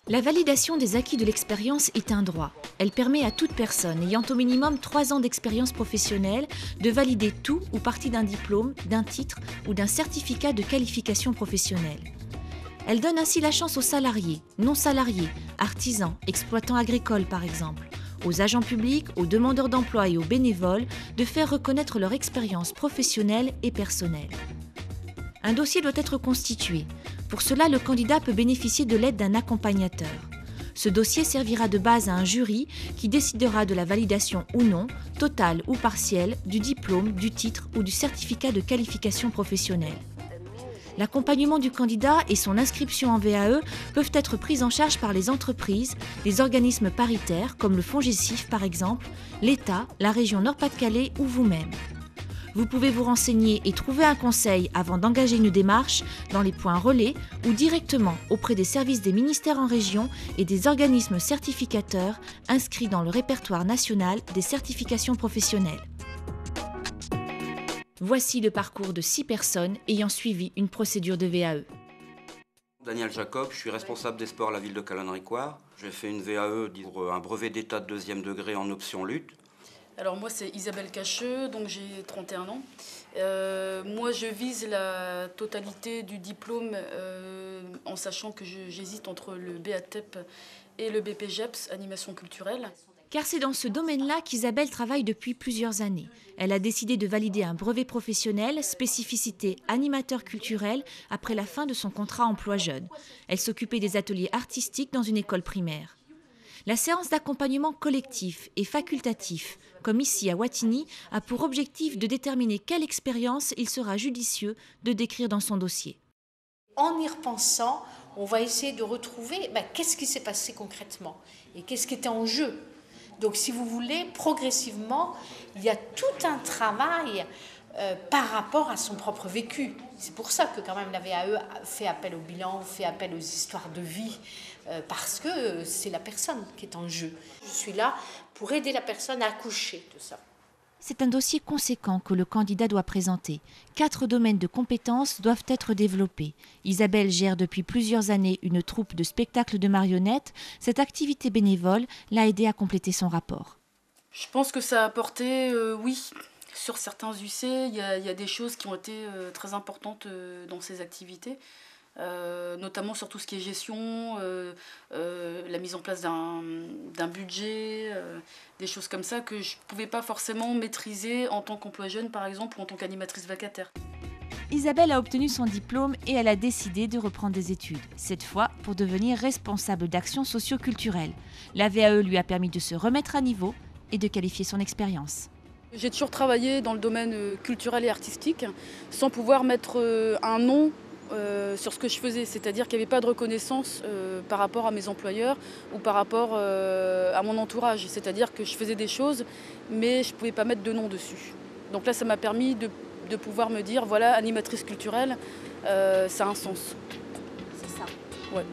La validation des acquis de l'expérience est un droit. Elle permet à toute personne ayant au minimum 3 ans d'expérience professionnelle de valider tout ou partie d'un diplôme, d'un titre ou d'un certificat de qualification professionnelle. Elle donne ainsi la chance aux salariés, non salariés, artisans, exploitants agricoles par exemple, aux agents publics, aux demandeurs d'emploi et aux bénévoles de faire reconnaître leur expérience professionnelle et personnelle. Un dossier doit être constitué. Pour cela, le candidat peut bénéficier de l'aide d'un accompagnateur. Ce dossier servira de base à un jury qui décidera de la validation ou non, totale ou partielle, du diplôme, du titre ou du certificat de qualification professionnelle. L'accompagnement du candidat et son inscription en VAE peuvent être pris en charge par les entreprises, les organismes paritaires comme le FONGECIF par exemple, l'État, la région Nord-Pas-de-Calais ou vous-même. Vous pouvez vous renseigner et trouver un conseil avant d'engager une démarche dans les points relais ou directement auprès des services des ministères en région et des organismes certificateurs inscrits dans le répertoire national des certifications professionnelles. Voici le parcours de 6 personnes ayant suivi une procédure de VAE. Daniel Jacob, je suis responsable des sports à la ville de Callonne-Ricoire. J'ai fait une VAE pour un brevet d'état de 2e degré en option lutte. Alors moi c'est Isabelle Cacheux, donc j'ai 31 ans. Moi je vise la totalité du diplôme en sachant que j'hésite entre le BATEP et le BPGEPS, animation culturelle. Car c'est dans ce domaine-là qu'Isabelle travaille depuis plusieurs années. Elle a décidé de valider un brevet professionnel, spécificité animateur culturel, après la fin de son contrat emploi jeune. Elle s'occupait des ateliers artistiques dans une école primaire. La séance d'accompagnement collectif et facultatif, comme ici à Wattignies, a pour objectif de déterminer quelle expérience il sera judicieux de décrire dans son dossier. En y repensant, on va essayer de retrouver qu'est-ce qui s'est passé concrètement et qu'est-ce qui était en jeu. Donc si vous voulez, progressivement, il y a tout un travail par rapport à son propre vécu. C'est pour ça que quand même la VAE fait appel au bilan, fait appel aux histoires de vie, parce que c'est la personne qui est en jeu. Je suis là pour aider la personne à accoucher de ça. C'est un dossier conséquent que le candidat doit présenter. 4 domaines de compétences doivent être développés. Isabelle gère depuis plusieurs années une troupe de spectacles de marionnettes. Cette activité bénévole l'a aidée à compléter son rapport. Je pense que ça a apporté, oui, sur certains UC, il y a des choses qui ont été très importantes dans ces activités. Notamment sur tout ce qui est gestion, la mise en place d'un budget, des choses comme ça que je ne pouvais pas forcément maîtriser en tant qu'emploi jeune par exemple ou en tant qu'animatrice vacataire. Isabelle a obtenu son diplôme et elle a décidé de reprendre des études, cette fois pour devenir responsable d'action socio-culturelle. La VAE lui a permis de se remettre à niveau et de qualifier son expérience. J'ai toujours travaillé dans le domaine culturel et artistique sans pouvoir mettre un nom sur ce que je faisais, c'est-à-dire qu'il n'y avait pas de reconnaissance par rapport à mes employeurs ou par rapport à mon entourage, c'est-à-dire que je faisais des choses mais je ne pouvais pas mettre de nom dessus. Donc là ça m'a permis de pouvoir me dire voilà, animatrice culturelle, ça a un sens. C'est ça. Ouais.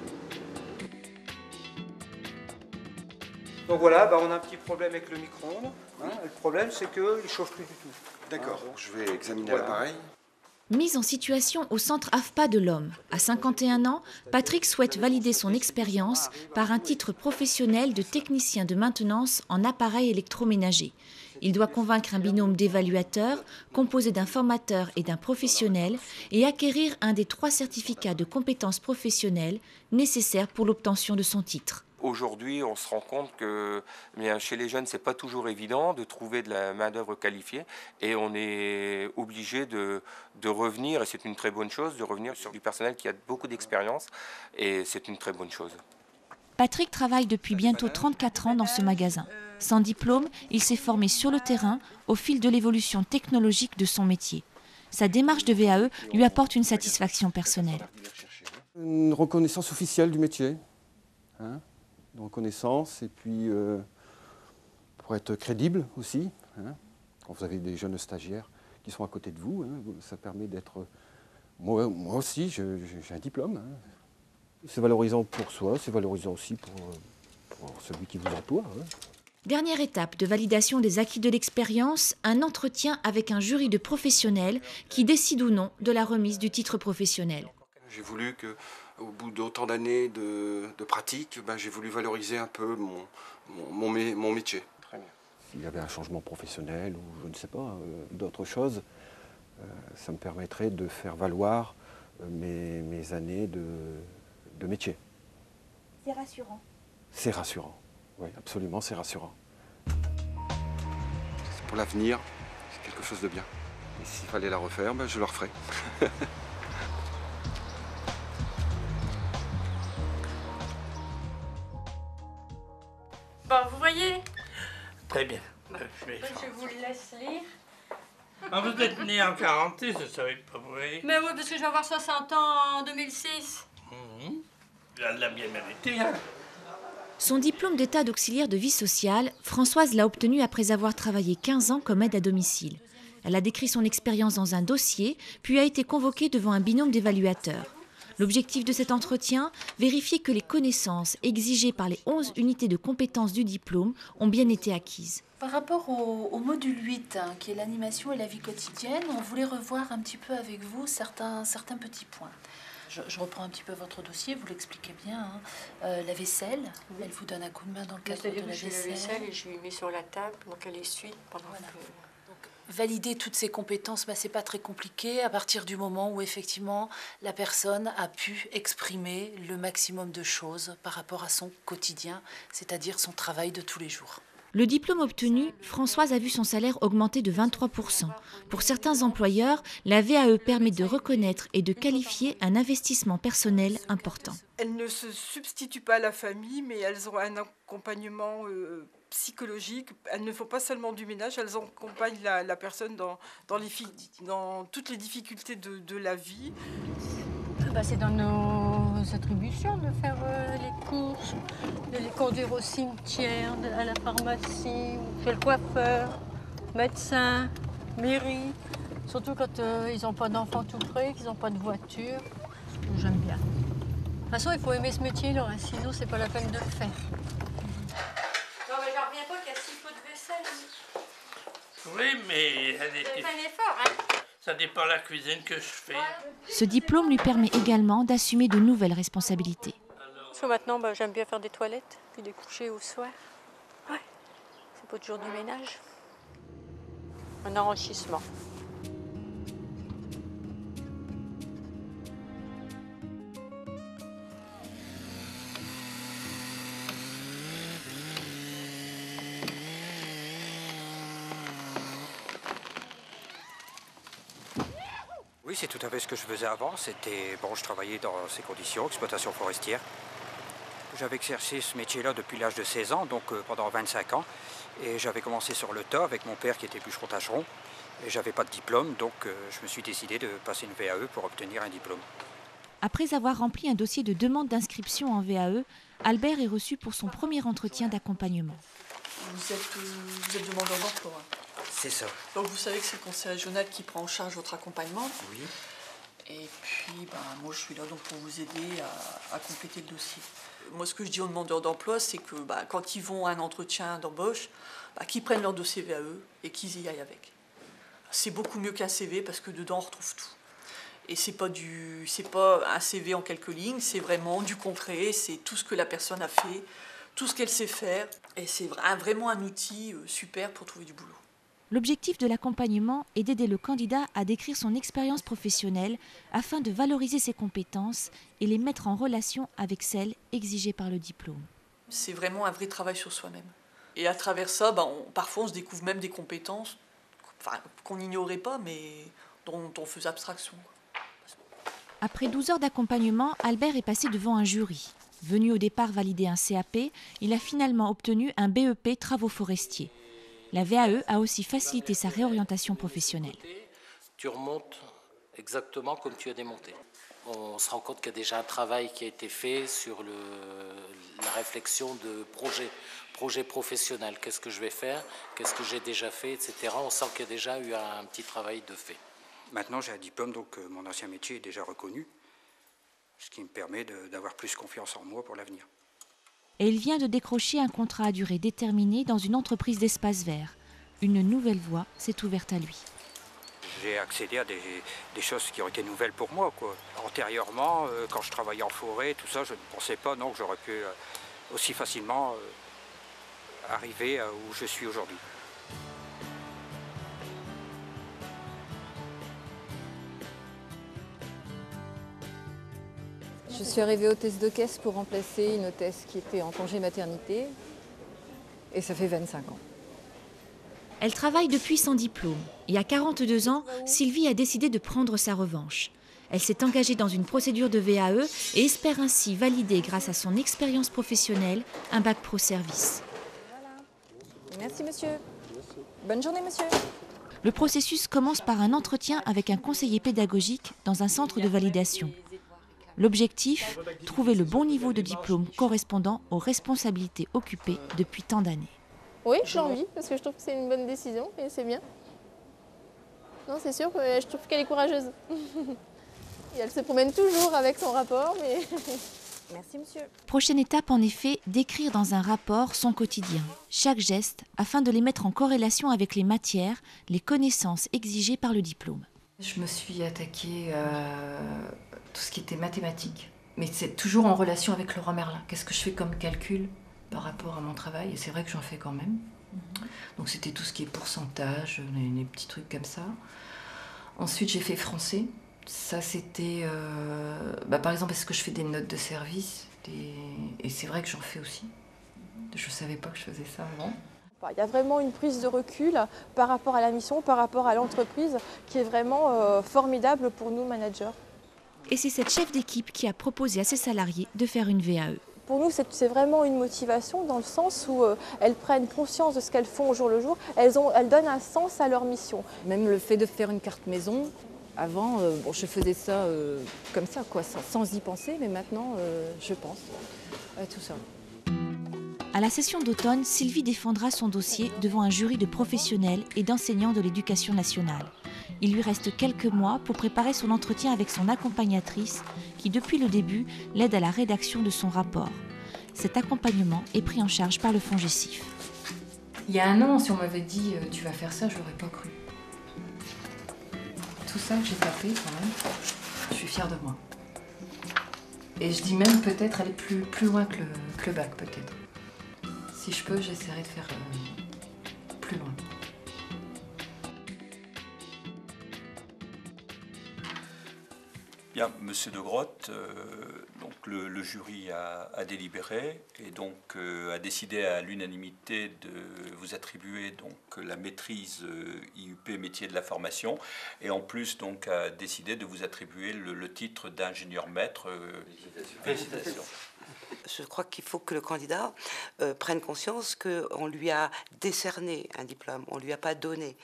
Donc voilà, on a un petit problème avec le micro-ondes. Le problème c'est qu'il ne chauffe plus du tout. D'accord, je vais examiner Voilà. l'appareil. Mise en situation au centre AFPA de l'Homme. À 51 ans, Patrick souhaite valider son expérience par un titre professionnel de technicien de maintenance en appareils électroménagers. Il doit convaincre un binôme d'évaluateurs, composé d'un formateur et d'un professionnel, et acquérir un des 3 certificats de compétences professionnelles nécessaires pour l'obtention de son titre. Aujourd'hui, on se rend compte que chez les jeunes, ce n'est pas toujours évident de trouver de la main-d'œuvre qualifiée et on est obligé de revenir, et c'est une très bonne chose, de revenir sur du personnel qui a beaucoup d'expérience et c'est une très bonne chose. Patrick travaille depuis bientôt 34 ans dans ce magasin. Sans diplôme, il s'est formé sur le terrain au fil de l'évolution technologique de son métier. Sa démarche de VAE lui apporte une satisfaction personnelle. Une reconnaissance officielle du métier. Une reconnaissance et puis pour être crédible aussi. Quand vous avez des jeunes stagiaires qui sont à côté de vous, ça permet d'être... Moi aussi, j'ai un diplôme. C'est valorisant pour soi, c'est valorisant aussi pour celui qui vous emploie. Dernière étape de validation des acquis de l'expérience, un entretien avec un jury de professionnels qui décide ou non de la remise du titre professionnel. J'ai voulu que au bout d'autant d'années de pratique, j'ai voulu valoriser un peu mon métier. Très bien. S'il y avait un changement professionnel ou je ne sais pas, d'autres choses, ça me permettrait de faire valoir mes années de métier. C'est rassurant. C'est rassurant, oui, absolument, c'est rassurant. C'est pour l'avenir, c'est quelque chose de bien. Et s'il fallait la refaire, je la referais. Bon, vous voyez? Très bien. Je vous le laisse lire. Ah, vous êtes né en 46, je ne savais pas, vous voyez. Mais oui, parce que je vais avoir 60 ans en 2006. Elle l'a bien mérité, hein. Son diplôme d'état d'auxiliaire de vie sociale, Françoise l'a obtenu après avoir travaillé 15 ans comme aide à domicile. Elle a décrit son expérience dans un dossier, puis a été convoquée devant un binôme d'évaluateurs. L'objectif de cet entretien, vérifier que les connaissances exigées par les 11 unités de compétences du diplôme ont bien été acquises. Par rapport au module 8, qui est l'animation et la vie quotidienne, on voulait revoir un petit peu avec vous certains petits points. Je reprends un petit peu votre dossier, vous l'expliquez bien. La vaisselle, elle vous donne un coup de main dans le cadre de la vaisselle. Et je lui mets sur la table, donc elle essuie pendant que... Valider toutes ces compétences, c'est pas très compliqué à partir du moment où effectivement la personne a pu exprimer le maximum de choses par rapport à son quotidien, c'est-à-dire son travail de tous les jours. Le diplôme obtenu, Françoise a vu son salaire augmenter de 23%. Pour certains employeurs, la VAE permet de reconnaître et de qualifier un investissement personnel important. Elles ne se substituent pas à la famille, mais elles ont un accompagnement psychologique. Elles ne font pas seulement du ménage, elles accompagnent la personne dans toutes les difficultés de la vie. C'est dans nos attributions de faire les courses, de les conduire au cimetière, à la pharmacie, chez le coiffeur, médecin, mairie. Surtout quand ils n'ont pas d'enfants tout près, qu'ils n'ont pas de voiture. J'aime bien. De toute façon, il faut aimer ce métier-là, hein, sinon c'est pas la peine de le faire. Non, mais j'en reviens pas qu'il y a si peu de vaisselle. Oui, mais elle était... C'est un effort, hein. Ça dépend de la cuisine que je fais. Ce diplôme lui permet également d'assumer de nouvelles responsabilités. Parce que maintenant, j'aime bien faire des toilettes, puis des couchers au soir. Ouais, c'est pas toujours du ménage. Un enrichissement. Oui, c'est tout à fait ce que je faisais avant. Je travaillais dans ces conditions, exploitation forestière. J'avais exercé ce métier-là depuis l'âge de 16 ans, donc pendant 25 ans. Et j'avais commencé sur le tas avec mon père qui était bûcheron-tâcheron. Et j'avais pas de diplôme, donc je me suis décidé de passer une VAE pour obtenir un diplôme. Après avoir rempli un dossier de demande d'inscription en VAE, Albert est reçu pour son premier entretien d'accompagnement. Vous êtes demandeur d'emploi. C'est ça. Donc vous savez que c'est le conseil régional qui prend en charge votre accompagnement. Oui. Et puis moi je suis là donc pour vous aider à compléter le dossier. Moi ce que je dis aux demandeurs d'emploi, c'est que quand ils vont à un entretien d'embauche, qu'ils prennent leur dossier VAE et qu'ils y aillent avec. C'est beaucoup mieux qu'un CV parce que dedans on retrouve tout. Et c'est pas un CV en quelques lignes, c'est vraiment du concret, c'est tout ce que la personne a fait, tout ce qu'elle sait faire. Et c'est vraiment un outil super pour trouver du boulot. L'objectif de l'accompagnement est d'aider le candidat à décrire son expérience professionnelle afin de valoriser ses compétences et les mettre en relation avec celles exigées par le diplôme. C'est vraiment un vrai travail sur soi-même. Et à travers ça, parfois on se découvre même des compétences qu'on n'ignorait pas, mais dont on faisait abstraction. Après 12 heures d'accompagnement, Albert est passé devant un jury. Venu au départ valider un CAP, il a finalement obtenu un BEP travaux forestiers. La VAE a aussi facilité sa réorientation professionnelle. Tu remontes exactement comme tu as démonté. On se rend compte qu'il y a déjà un travail qui a été fait sur la réflexion de projet professionnel. Qu'est-ce que je vais faire? Qu'est-ce que j'ai déjà fait, etc. On sent qu'il y a déjà eu un petit travail de fait. Maintenant, j'ai un diplôme, donc mon ancien métier est déjà reconnu, ce qui me permet d'avoir plus confiance en moi pour l'avenir. Et il vient de décrocher un contrat à durée déterminée dans une entreprise d'espace vert. Une nouvelle voie s'est ouverte à lui. j'ai accédé à des choses qui ont été nouvelles pour moi, quoi. Antérieurement, quand je travaillais en forêt, tout ça, je ne pensais pas non, que j'aurais pu aussi facilement arriver où je suis aujourd'hui. Je suis arrivée hôtesse de caisse pour remplacer une hôtesse qui était en congé maternité. Et ça fait 25 ans. Elle travaille depuis son diplôme. Et à 42 ans, Sylvie a décidé de prendre sa revanche. Elle s'est engagée dans une procédure de VAE et espère ainsi valider, grâce à son expérience professionnelle, un bac pro service. Merci monsieur. Bonne journée monsieur. Le processus commence par un entretien avec un conseiller pédagogique dans un centre de validation. L'objectif, trouver le bon niveau de diplôme correspondant aux responsabilités occupées depuis tant d'années. Oui, j'ai envie, parce que je trouve que c'est une bonne décision et c'est bien. Non, c'est sûr que je trouve qu'elle est courageuse. Et elle se promène toujours avec son rapport, mais... Merci monsieur. Prochaine étape en effet, d'écrire dans un rapport son quotidien, chaque geste, afin de les mettre en corrélation avec les matières, les connaissances exigées par le diplôme. Je me suis attaquée à tout ce qui était mathématiques, mais c'est toujours en relation avec Leroy Merlin. Qu'est-ce que je fais comme calcul par rapport à mon travail? Et c'est vrai que j'en fais quand même. Donc c'était tout ce qui est pourcentage, des petits trucs comme ça. Ensuite j'ai fait français. Ça c'était, par exemple, est-ce que je fais des notes de service et c'est vrai que j'en fais aussi. Je ne savais pas que je faisais ça avant. Il y a vraiment une prise de recul par rapport à la mission, par rapport à l'entreprise, qui est vraiment formidable pour nous, managers. Et c'est cette chef d'équipe qui a proposé à ses salariés de faire une VAE. Pour nous, c'est vraiment une motivation dans le sens où elles prennent conscience de ce qu'elles font au jour le jour. Elles donnent un sens à leur mission. Même le fait de faire une carte maison, avant, je faisais ça comme ça, quoi, sans y penser, mais maintenant, je pense à tout ça. À la session d'automne, Sylvie défendra son dossier devant un jury de professionnels et d'enseignants de l'éducation nationale. Il lui reste quelques mois pour préparer son entretien avec son accompagnatrice qui, depuis le début, l'aide à la rédaction de son rapport. Cet accompagnement est pris en charge par le FONGECIF. Il y a un an, si on m'avait dit « tu vas faire ça », je n'aurais pas cru. Tout ça que j'ai tapé quand même, je suis fière de moi. Et je dis même peut-être aller plus loin que le bac, peut-être. Si je peux, j'essaierai de faire plus loin. Bien, Monsieur de Grotte, donc le jury a délibéré et donc a décidé à l'unanimité de vous attribuer donc la maîtrise IUP métier de la formation et en plus donc a décidé de vous attribuer le titre d'ingénieur maître. Félicitations. Je crois qu'il faut que le candidat prenne conscience qu'on lui a décerné un diplôme, on ne lui a pas donné.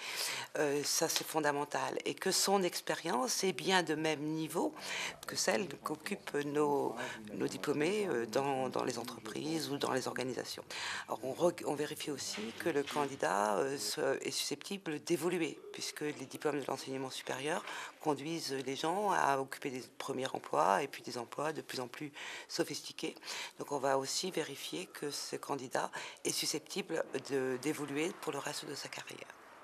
Ça, c'est fondamental. Et que son expérience est bien de même niveau que celle qu'occupent nos diplômés dans les entreprises ou dans les organisations. Alors, on vérifie aussi que le candidat est susceptible d'évoluer, puisque les diplômes de l'enseignement supérieur conduisent les gens à occuper des premiers emplois et puis des emplois de plus en plus sophistiqués. Donc on va aussi vérifier que ce candidat est susceptible d'évoluer pour le reste de sa carrière.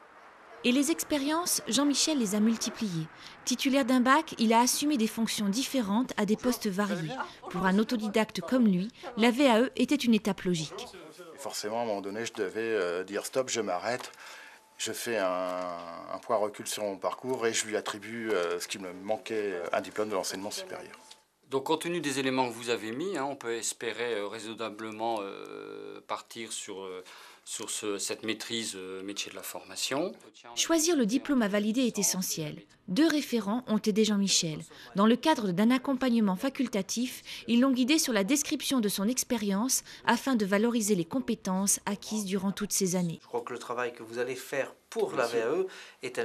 Et les expériences, Jean-Michel les a multipliées. Titulaire d'un bac, il a assumé des fonctions différentes à des postes variés. Pour un autodidacte comme lui, la VAE était une étape logique. Forcément, à un moment donné, je devais dire stop, je m'arrête. Je fais un point recul sur mon parcours et je lui attribue ce qui me manquait, un diplôme de l'enseignement supérieur. Donc, compte tenu des éléments que vous avez mis, on peut espérer raisonnablement partir sur cette maîtrise métier de la formation. Choisir le diplôme à valider est essentiel. 2 référents ont aidé Jean-Michel. Dans le cadre d'un accompagnement facultatif, ils l'ont guidé sur la description de son expérience afin de valoriser les compétences acquises durant toutes ces années. Je crois que le travail que vous allez faire pour la VAE est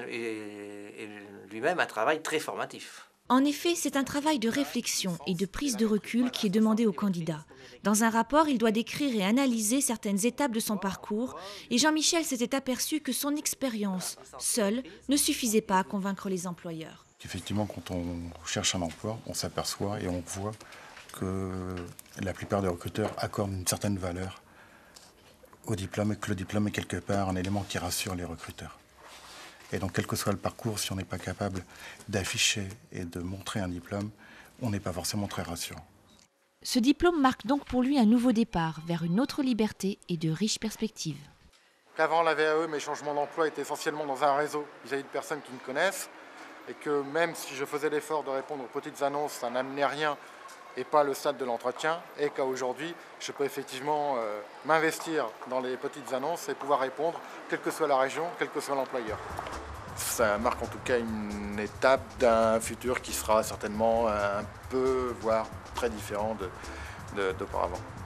lui-même un travail très formatif. En effet, c'est un travail de réflexion et de prise de recul qui est demandé au candidat. Dans un rapport, il doit décrire et analyser certaines étapes de son parcours et Jean-Michel s'était aperçu que son expérience, seule, ne suffisait pas à convaincre les employeurs. Effectivement, quand on cherche un emploi, on s'aperçoit et on voit que la plupart des recruteurs accordent une certaine valeur au diplôme et que le diplôme est quelque part un élément qui rassure les recruteurs. Et donc, quel que soit le parcours, si on n'est pas capable d'afficher et de montrer un diplôme, on n'est pas forcément très rassurant. Ce diplôme marque donc pour lui un nouveau départ vers une autre liberté et de riches perspectives. Qu'avant la VAE, mes changements d'emploi étaient essentiellement dans un réseau vis-à-vis de personnes qui me connaissent, et que même si je faisais l'effort de répondre aux petites annonces, ça n'amenait rien et pas le stade de l'entretien, et qu'aujourd'hui, je peux effectivement m'investir dans les petites annonces et pouvoir répondre, quelle que soit la région, quel que soit l'employeur. Ça marque en tout cas une étape d'un futur qui sera certainement un peu, voire très différent d'auparavant.